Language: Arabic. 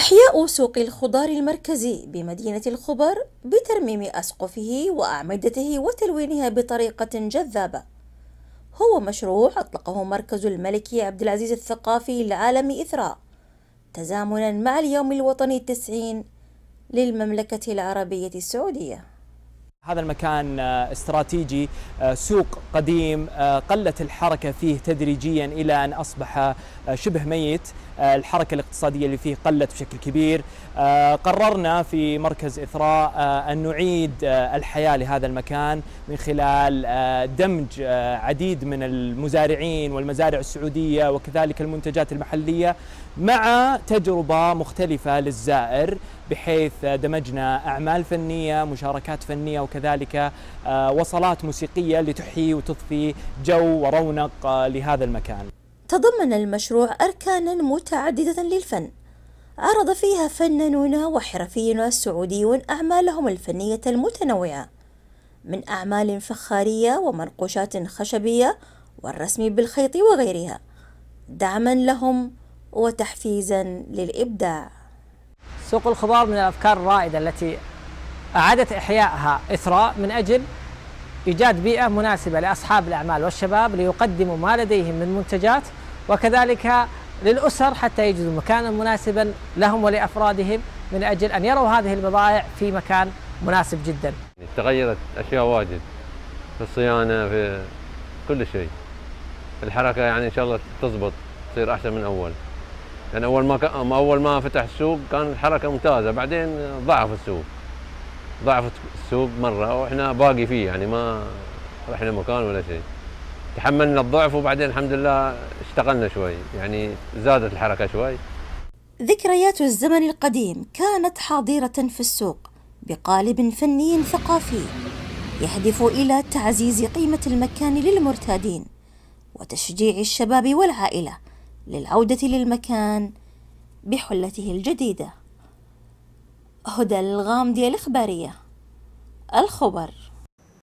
إحياء سوق الخضار المركزي بمدينة الخبر بترميم أسقفه وأعمدته وتلوينها بطريقة جذابة هو مشروع أطلقه مركز الملك عبد العزيز الثقافي العالمي إثراء تزامنا مع اليوم الوطني 90 للمملكة العربية السعودية. هذا المكان استراتيجي، سوق قديم قلت الحركة فيه تدريجيا إلى أن أصبح شبه ميت. الحركة الاقتصادية اللي فيه قلت بشكل كبير. قررنا في مركز إثراء أن نعيد الحياة لهذا المكان من خلال دمج عديد من المزارعين والمزارع السعودية وكذلك المنتجات المحلية مع تجربة مختلفة للزائر، بحيث دمجنا أعمال فنية، مشاركات فنية، وكذلك وصلات موسيقية لتحيي وتضفي جو ورونق لهذا المكان. تضمن المشروع أركانا متعددة للفن عرض فيها فنانون وحرفيون سعوديون أعمالهم الفنية المتنوعة من أعمال فخارية ومنقوشات خشبية والرسم بالخيط وغيرها، دعما لهم وتحفيزا للإبداع. سوق الخضار من الأفكار الرائدة التي أعادت إحيائها إثراء من أجل إيجاد بيئة مناسبة لأصحاب الأعمال والشباب ليقدموا ما لديهم من منتجات، وكذلك للأسر حتى يجدوا مكانا مناسبا لهم ولأفرادهم من أجل أن يروا هذه البضائع في مكان مناسب جدا. تغيرت أشياء واجد في الصيانة، في كل شيء. الحركة يعني إن شاء الله تضبط، تصير أحسن من أول. يعني أول ما فتح السوق كان الحركة ممتازة، بعدين ضعفت السوق مرة وإحنا باقي فيه، يعني ما رحنا مكان ولا شيء. تحملنا الضعف وبعدين الحمد لله اشتغلنا شوي، يعني زادت الحركة شوي. ذكريات الزمن القديم كانت حاضرة في السوق بقالب فني ثقافي يهدف إلى تعزيز قيمة المكان للمرتادين وتشجيع الشباب والعائلة للعودة للمكان بحلته الجديدة. هدى الغامدية الإخبارية، الخبر.